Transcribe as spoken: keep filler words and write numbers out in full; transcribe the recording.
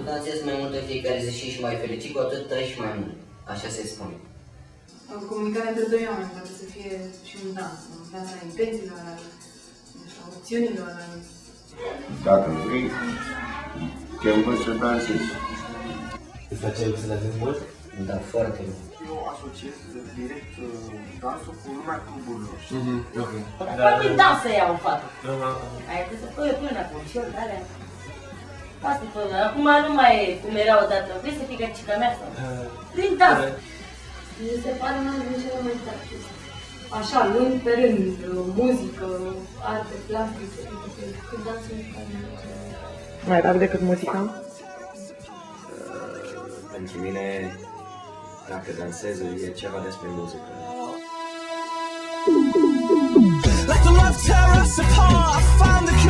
dansezi mai mult în fiecare zi și ești mai fericit, cu atât trăiești mai mult. Așa se spune. Comunicarea între doi oameni poate să fie și un dans. Un dans la intențiilor, la opțiunilor. Dacă vrei, te învăț să dansezi. Îți face să dansezi mult? Da, foarte mult. Eu asociez direct dansul cu lumea cluburilor. Poate dans să iau în față. Aia trebuie să pui până acum și eu, alea. Asta e până. Acum nu mai e cum era odată. Vrei să fii ca cica mea sau? Prin dans. Mi se pare una din cele mai tare. Așa, luni pe rând, muzică, arte plastice, cât dansul mai rar decât muzica? Pentru mine, dacă dansez, e ceva despre muzică. Like the love tear us apart, I found the